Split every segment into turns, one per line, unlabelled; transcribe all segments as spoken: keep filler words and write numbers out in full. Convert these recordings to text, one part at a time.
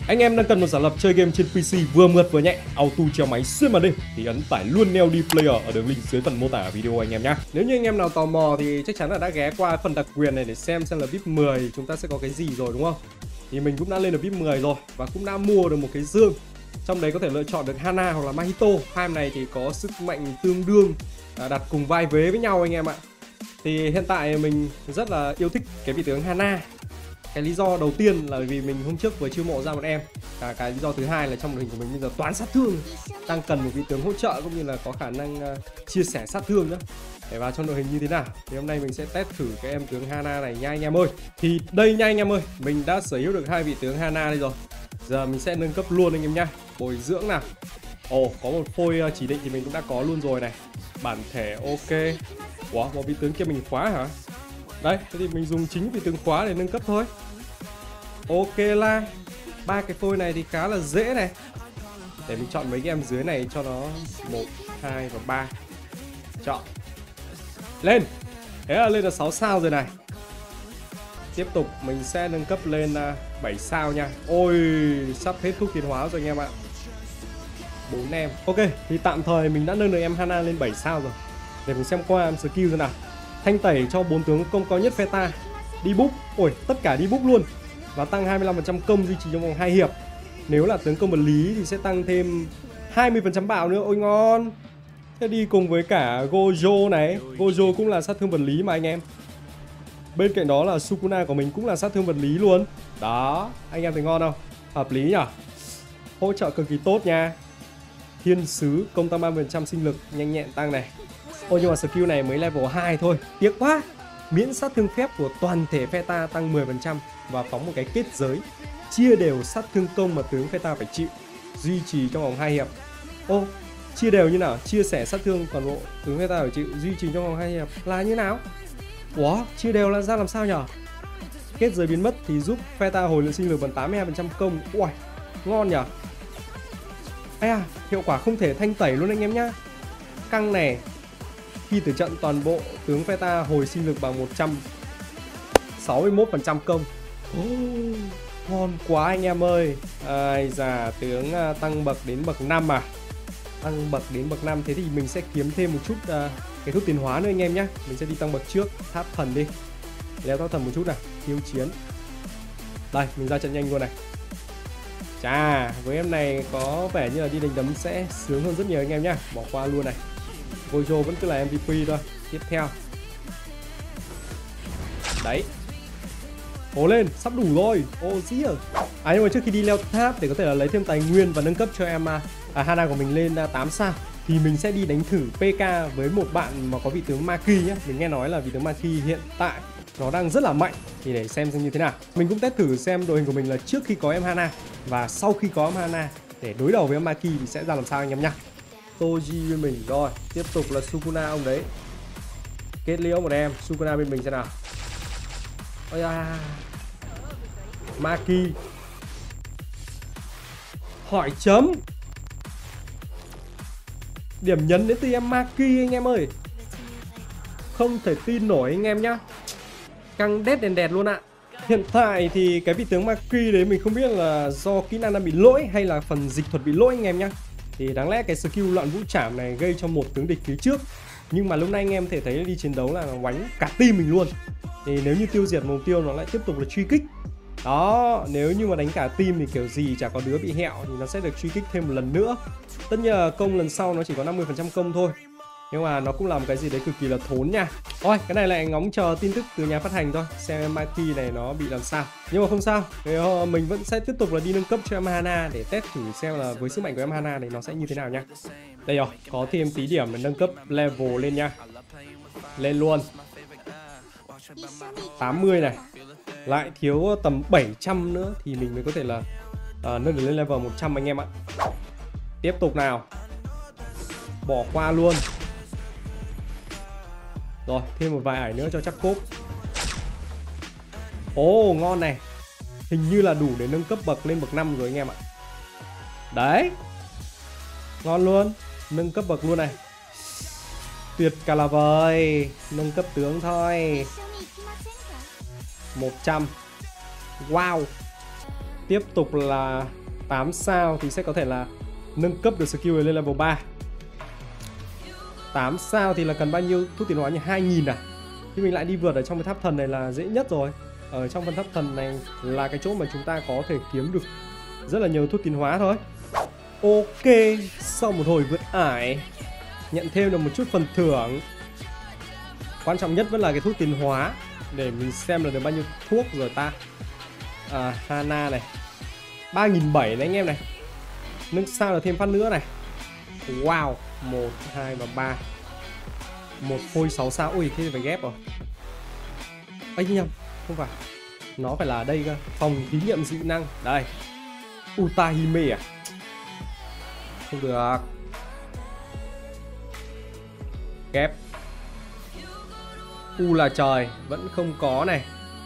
Anh em đang cần một giả lập chơi game trên pê xê vừa mượt vừa nhẹ, auto treo máy xuyên màn đêm thì ấn tải luôn Neo D Player ở đường link dưới phần mô tả video anh em nhé. Nếu như anh em nào tò mò thì chắc chắn là đã ghé qua phần đặc quyền này để xem xem là vê i pê mười chúng ta sẽ có cái gì rồi đúng không? Thì mình cũng đã lên được vê i pê mười rồi và cũng đã mua được một cái dương. Trong đấy có thể lựa chọn được Hana hoặc là Mahito. Hai em này thì có sức mạnh tương đương, đặt cùng vai vế với nhau anh em ạ. Thì hiện tại mình rất là yêu thích cái vị tướng Hana. Cái lý do đầu tiên là vì mình hôm trước vừa chiêu mộ ra một em. Và cái lý do thứ hai là trong đội hình của mình bây giờ toán sát thương, đang cần một vị tướng hỗ trợ cũng như là có khả năng uh, chia sẻ sát thương nữa để vào trong đội hình như thế nào. Thì hôm nay mình sẽ test thử cái em tướng Hana này nha anh em ơi. Thì đây nha anh em ơi, mình đã sở hữu được hai vị tướng Hana đây rồi. Giờ mình sẽ nâng cấp luôn anh em nhá. Bồi dưỡng nào. Ồ, có một phôi chỉ định thì mình cũng đã có luôn rồi này. Bản thể ok. Ủa, một vị tướng kia mình khóa hả? Đây, thế thì mình dùng chính vị tướng khóa để nâng cấp thôi. Ok la. Ba cái phôi này thì khá là dễ này. Để mình chọn mấy cái em dưới này cho nó một, hai và ba. Chọn. Lên. Thế là lên là sáu sao rồi này. Tiếp tục mình sẽ nâng cấp lên bảy sao nha. Ôi, sắp hết thuốc tiến hóa rồi anh em ạ. bốn em. Ok, thì tạm thời mình đã nâng được em Hana lên bảy sao rồi. Để mình xem qua em skill rồi nào. Thanh tẩy cho bốn tướng công cao nhất Pheta. Đi búp. Ôi, tất cả đi búp luôn. Và tăng hai mươi lăm phần trăm công duy trì trong vòng hai hiệp. Nếu là tướng công vật lý thì sẽ tăng thêm hai mươi phần trăm bạo nữa. Ôi ngon. Thế đi cùng với cả Gojo này. Gojo cũng là sát thương vật lý mà anh em. Bên cạnh đó là Sukuna của mình cũng là sát thương vật lý luôn. Đó, anh em thấy ngon không? Hợp lý nhỉ? Hỗ trợ cực kỳ tốt nha. Thiên sứ công tăng ba mươi phần trăm sinh lực, nhanh nhẹn tăng này. Ôi nhưng mà skill này mới level hai thôi. Tiếc quá. Miễn sát thương phép của toàn thể Pheta tăng mười phần trăm và phóng một cái kết giới chia đều sát thương công mà tướng Pheta phải chịu, duy trì trong vòng hai hiệp. Ô, chia đều như nào? Chia sẻ sát thương toàn bộ tướng Pheta phải chịu, duy trì trong vòng hai hiệp là như nào? Ủa, chia đều là ra làm sao nhở? Kết giới biến mất thì giúp Pheta hồi lượng sinh lực bằng tám mươi hai phần trăm công. Ui, ngon nhở? Ây à, hiệu quả không thể thanh tẩy luôn anh em nhá. Căng này. Khi tử trận toàn bộ tướng Pheta hồi sinh lực bằng một trăm sáu mươi mốt phần trăm công. Oh, ngon quá anh em ơi. Ai da, tướng uh, tăng bậc đến bậc năm à. Tăng bậc đến bậc năm, thế thì mình sẽ kiếm thêm một chút uh, cái thuốc tiến hóa nữa anh em nhé. Mình sẽ đi tăng bậc trước, tháp thần đi. Leo tháp thần một chút nào, khiêu chiến. Đây, mình ra trận nhanh luôn này. Chà, với em này có vẻ như là đi đánh đấm sẽ sướng hơn rất nhiều anh em nhá. Bỏ qua luôn này. Gojo vẫn cứ là em vê pê thôi. Tiếp theo. Đấy. Cố lên, sắp đủ rồi. Ô oh, dĩa. À nhưng mà trước khi đi leo tháp để có thể là lấy thêm tài nguyên và nâng cấp cho em à, Hana của mình lên tám sao thì mình sẽ đi đánh thử pê ca với một bạn mà có vị tướng Maki nhé. Mình nghe nói là vị tướng Maki hiện tại nó đang rất là mạnh. Thì để xem xem như thế nào. Mình cũng test thử xem đội hình của mình là trước khi có em Hana và sau khi có em Hana để đối đầu với em Maki thì sẽ ra làm sao anh em nhá. Toji bên mình rồi. Tiếp tục là Sukuna ông đấy. Kết liễu một em. Sukuna bên mình xem nào. Ôi à. Maki. Hỏi chấm. Điểm nhấn đến từ em Maki anh em ơi. Không thể tin nổi anh em nhá. Căng đét đèn đẹt luôn ạ. Hiện tại thì cái vị tướng Maki đấy mình không biết là do kỹ năng đang bị lỗi hay là phần dịch thuật bị lỗi anh em nhá. Thì đáng lẽ cái skill loạn vũ trảm này gây cho một tướng địch phía trước. Nhưng mà lúc này anh em thể thấy đi chiến đấu là nó đánh cả team mình luôn. Thì nếu như tiêu diệt mục tiêu nó lại tiếp tục là truy kích. Đó, nếu như mà đánh cả team thì kiểu gì chả có đứa bị hẹo thì nó sẽ được truy kích thêm một lần nữa. Tất nhiên là công lần sau nó chỉ có năm mươi phần trăm công thôi. Nhưng mà nó cũng là một cái gì đấy cực kỳ là thốn nha. Ôi, cái này lại ngóng chờ tin tức từ nhà phát hành thôi. Xem em Maki này nó bị làm sao. Nhưng mà không sao, thì mình vẫn sẽ tiếp tục là đi nâng cấp cho em Hana để test thử xem là với sức mạnh của em Hana này nó sẽ như thế nào nha. Đây rồi, có thêm tí điểm để nâng cấp level lên nha. Lên luôn. tám mươi này. Lại thiếu tầm bảy trăm nữa thì mình mới có thể là uh, nâng được lên level một trăm anh em ạ. Tiếp tục nào. Bỏ qua luôn. Rồi, thêm một vài ải nữa cho chắc cốp. Ồ, ngon này. Hình như là đủ để nâng cấp bậc lên bậc năm rồi anh em ạ. Đấy. Ngon luôn. Nâng cấp bậc luôn này. Tuyệt cả là vời. Nâng cấp tướng thôi. một trăm. Wow. Tiếp tục là tám sao thì sẽ có thể là nâng cấp được skill này lên level ba. Tám sao thì là cần bao nhiêu thuốc tiến hóa như hai nghìn à? Thì mình lại đi vượt ở trong cái tháp thần này là dễ nhất rồi. Ở trong phần tháp thần này là cái chỗ mà chúng ta có thể kiếm được rất là nhiều thuốc tiến hóa thôi. Ok, sau một hồi vượt ải, nhận thêm được một chút phần thưởng. Quan trọng nhất vẫn là cái thuốc tiến hóa. Để mình xem là được bao nhiêu thuốc rồi ta. À, Hana này ba nghìn bảy trăm này anh em này. Nâng sao là thêm phát nữa này. Wow, một, hai và ba. Một phôi sáu sao. Ui, thế thì phải ghép rồi. Ây nhầm, không phải. Nó phải là ở đây cơ. Phòng thí nghiệm dị năng. Đây, Utahime à? Không được. Ghép. U là trời, vẫn không có này.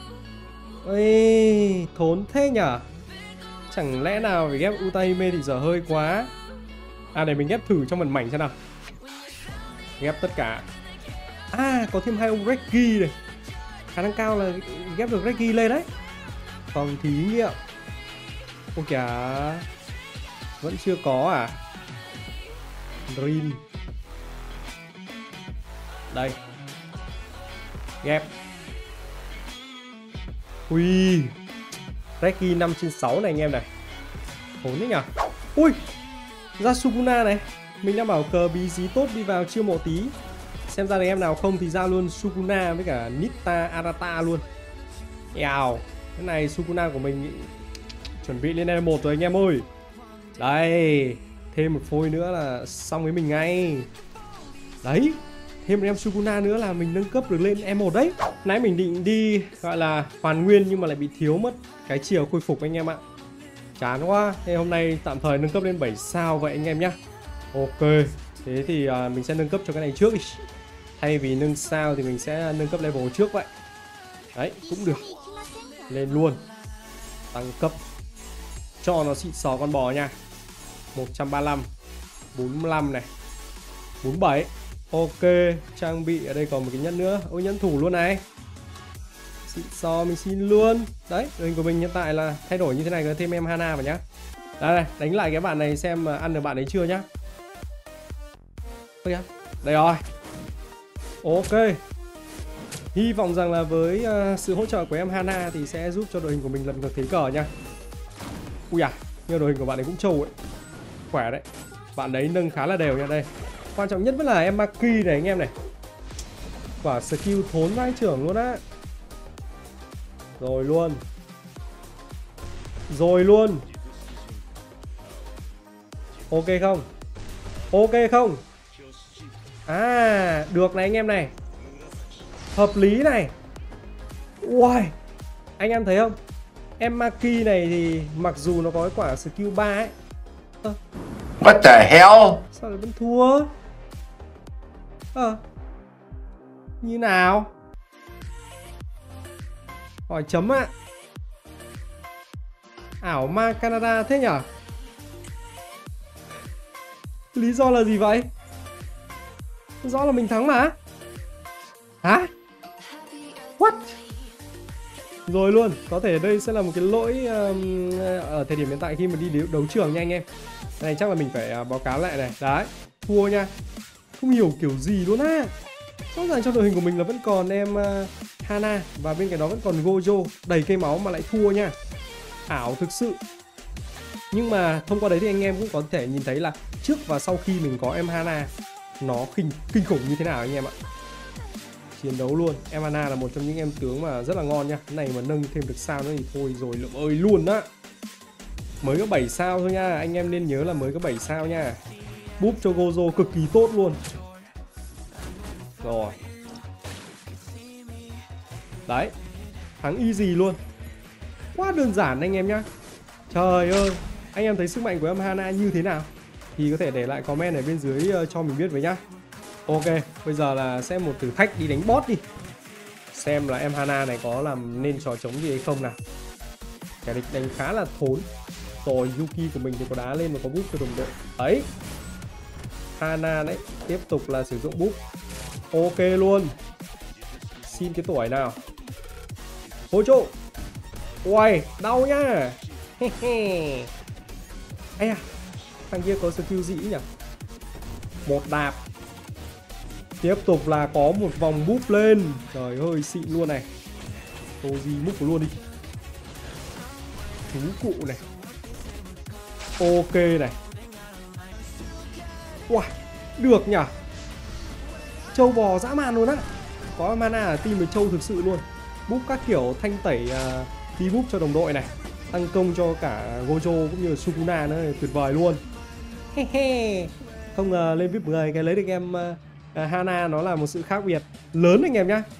Ê, thốn thế nhở. Chẳng lẽ nào phải ghép Utahime thì giờ hơi quá. À, để mình ghép thử trong phần mảnh xem nào. Ghép tất cả. À, có thêm hai ông Reggie này. Khả năng cao là ghép được Reggie lên đấy. Phòng thí nghiệm. Ôi kìa, vẫn chưa có à? Rin. Đây. Ghép. Ui, Reggie năm trên sáu này anh em này. Hốn đấy nhở. Ui, ra Sukuna này. Mình đang bảo cờ bí dí tốt đi vào chiêu mộ tí. Xem ra anh em nào không thì ra luôn Sukuna với cả Nita Arata luôn. Eo, cái này Sukuna của mình chuẩn bị lên level một rồi anh em ơi. Đây, thêm một phôi nữa là xong với mình ngay. Đấy, thêm một em Sukuna nữa là mình nâng cấp được lên E một đấy. Nãy mình định đi gọi là hoàn nguyên nhưng mà lại bị thiếu mất cái chiều khôi phục anh em ạ. Chán quá. Thế hôm nay tạm thời nâng cấp lên bảy sao vậy anh em nhá. Ok, thế thì uh, mình sẽ nâng cấp cho cái này trước đi. Thay vì nâng sao thì mình sẽ nâng cấp level trước vậy. Đấy, cũng được. Lên luôn. Tăng cấp cho nó xịn sò con bò nha. Một trăm ba mươi lăm, bốn mươi lăm này, bốn mươi bảy. Ok, trang bị ở đây còn một cái nhẫn nữa. Ôi, nhẫn thủ luôn này. Xịn sò, mình xin luôn. Đấy, đội hình của mình hiện tại là thay đổi như thế này, có thêm em Hana vào nhá. Đây, đây, đánh lại cái bạn này xem ăn được bạn ấy chưa nhá. Đây rồi. Ok. Hy vọng rằng là với uh, sự hỗ trợ của em Hana thì sẽ giúp cho đội hình của mình lần ngược thế cờ nha. Ui à, nhưng đội hình của bạn ấy cũng trâu ấy. Khỏe đấy. Bạn đấy nâng khá là đều nha. Đây, quan trọng nhất vẫn là em Maki này anh em này. Quả skill thốn vai trưởng luôn á. Rồi luôn. Rồi luôn. Ok không? Ok không? À, được này anh em này. Hợp lý này. Uầy, anh em thấy không? Em Maki này thì mặc dù nó có cái quả skill ba ấy. à.
What the hell?
Sao lại vẫn thua? Ờ à. Như nào? Hỏi chấm ạ. À. Ảo ma Canada thế nhở? Lý do là gì vậy? Rõ là mình thắng mà. Hả? What? Rồi luôn, có thể đây sẽ là một cái lỗi um, ở thời điểm hiện tại khi mà đi đấu, đấu trường nha anh em. Cái này chắc là mình phải uh, báo cáo lại này. Đấy, thua nha. Không hiểu kiểu gì luôn á. Rõ ràng trong đội hình của mình là vẫn còn em uh, Hana và bên cạnh đó vẫn còn Gojo đầy cây máu mà lại thua nha. Ảo thực sự. Nhưng mà thông qua đấy thì anh em cũng có thể nhìn thấy là trước và sau khi mình có em Hana nó kinh kinh khủng như thế nào anh em ạ. Chiến đấu luôn. Em Hana là một trong những em tướng mà rất là ngon nha. Cái này mà nâng thêm được sao nữa thì thôi rồi lượng ơi luôn á. Mới có bảy sao thôi nha. Anh em nên nhớ là mới có bảy sao nha. Búp cho Gojo cực kỳ tốt luôn. Rồi. Đấy. Thắng easy luôn. Quá đơn giản anh em nhá. Trời ơi. Anh em thấy sức mạnh của em Hana như thế nào thì có thể để lại comment ở bên dưới cho mình biết với nhá. Ok, bây giờ là sẽ một thử thách đi đánh boss đi. Xem là em Hana này có làm nên trò trống gì hay không nào. Kẻ địch đánh khá là thốn. Rồi Yuki của mình thì có đá lên và có búp cho đồng đội. Ấy, Hana đấy, tiếp tục là sử dụng búp. Ok luôn. Xin cái tuổi nào. Hỗ trợ. Uầy, đau nhá. Ây à, thằng kia có skill gì nhỉ? Một đạp. Tiếp tục là có một vòng búp lên. Trời ơi, xịn luôn này. Tô gì múc luôn đi. Chú cụ này. Ok này. Wow, được nhỉ. Trâu bò dã man luôn á. Có mana ở team với trâu thực sự luôn. Búp các kiểu thanh tẩy uh, đi búp cho đồng đội này. Tăng công cho cả Gojo cũng như là Sukuna nữa, tuyệt vời luôn. Không ngờ lên vê i pê mười cái lấy được em uh, Hana nó là một sự khác biệt lớn anh em nhá.